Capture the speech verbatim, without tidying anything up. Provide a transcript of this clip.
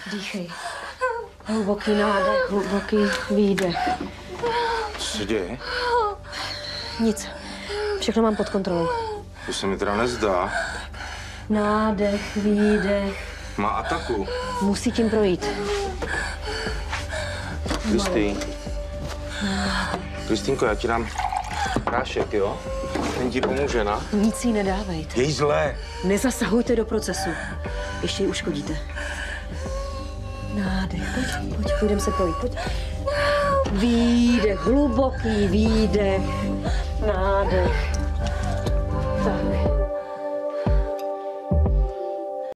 Dýchej. Hluboký nádech, hluboký výdech. Co se děje? Nic. Všechno mám pod kontrolou. To se mi teda nezdá. Nádech, výdech. Má ataku. Musí tím projít. Kristý. Kristýnko, já ti dám prášek, jo? Ten ti pomůže, na? Nic jí nedávejte. Je jí zlé. Nezasahujte do procesu. Ještě ji uškodíte. Nádech, pojď, pojď, půjdem se projít, pojď. Výdech, hluboký výdech, nádech.